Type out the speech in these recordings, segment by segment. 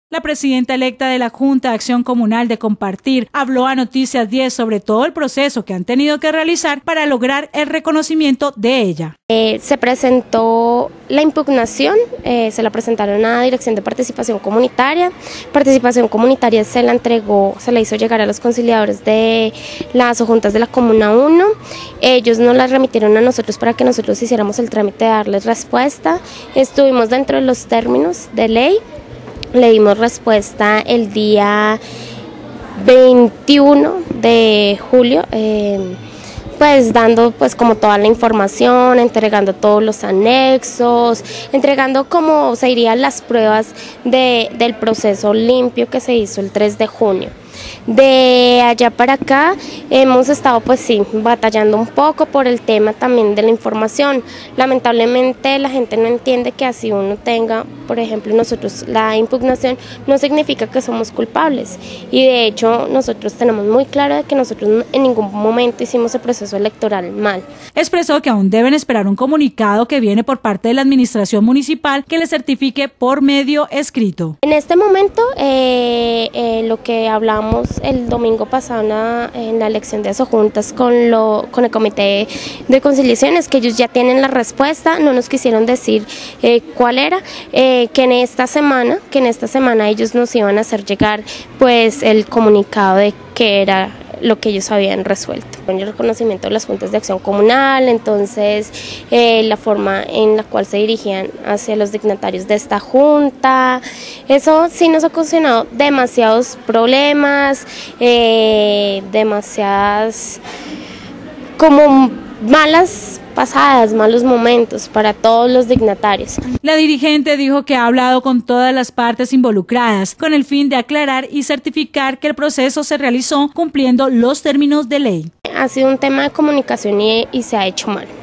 La presidenta electa de la Junta de Acción Comunal de Compartir habló a Noticias 10 sobre todo el proceso que han tenido que realizar para lograr el reconocimiento de ella. Se presentó la impugnación, se la presentaron a Dirección de Participación Comunitaria. Participación Comunitaria se la hizo llegar a los conciliadores de las juntas de la Comuna 1. Ellos nos la remitieron a nosotros para que nosotros hiciéramos el trámite de darles respuesta. Estuvimos dentro de los términos de ley. Le dimos respuesta el día 21 de julio, pues dando pues como toda la información, entregando todos los anexos, entregando como se irían las pruebas del proceso limpio que se hizo el 3 de junio. De allá para acá hemos estado pues sí batallando un poco por el tema también de la información. Lamentablemente la gente no entiende que así uno tenga, por ejemplo nosotros, la impugnación no significa que somos culpables, y de hecho nosotros tenemos muy claro de que nosotros en ningún momento hicimos el proceso electoral mal. Expresó que aún deben esperar un comunicado que viene por parte de la administración municipal que le certifique por medio escrito. En este momento lo que hablamos el domingo pasado en la elección de asojuntas con el comité de conciliación es que ellos ya tienen la respuesta, no nos quisieron decir cuál era, que en esta semana ellos nos iban a hacer llegar pues el comunicado de qué era lo que ellos habían resuelto. El reconocimiento de las juntas de acción comunal, entonces la forma en la cual se dirigían hacia los dignatarios de esta junta, eso sí nos ha ocasionado demasiados problemas, demasiadas como malas pasadas, malos momentos para todos los dignatarios. La dirigente dijo que ha hablado con todas las partes involucradas con el fin de aclarar y certificar que el proceso se realizó cumpliendo los términos de ley. Ha sido un tema de comunicación y se ha hecho mal.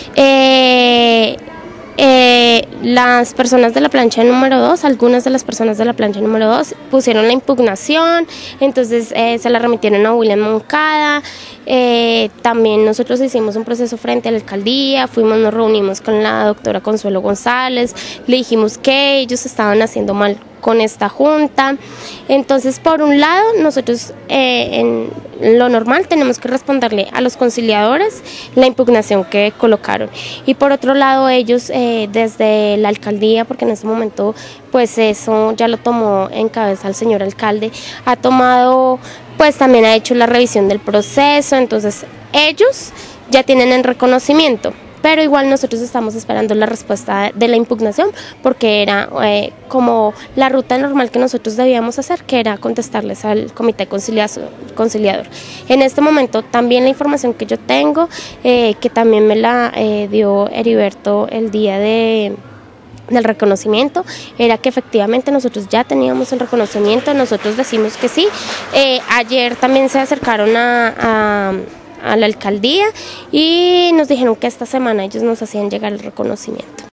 Las personas de la plancha número 2, algunas de las personas de la plancha número 2 pusieron la impugnación, entonces se la remitieron a William Moncada. También nosotros hicimos un proceso frente a la alcaldía, nos reunimos con la doctora Consuelo González, le dijimos que ellos estaban haciendo mal con esta junta. Entonces, por un lado, nosotros en lo normal tenemos que responderle a los conciliadores la impugnación que colocaron, y por otro lado ellos desde la alcaldía, porque en este momento pues eso ya lo tomó en cabeza el señor alcalde, ha tomado pues también ha hecho la revisión del proceso, entonces ellos ya tienen el reconocimiento. Pero igual nosotros estamos esperando la respuesta de la impugnación porque era como la ruta normal que nosotros debíamos hacer, que era contestarles al comité conciliador. En este momento también la información que yo tengo, que también me la dio Heriberto el día del reconocimiento, era que efectivamente nosotros ya teníamos el reconocimiento, nosotros decimos que sí. Ayer también se acercaron a la alcaldía y nos dijeron que esta semana ellos nos hacían llegar el reconocimiento.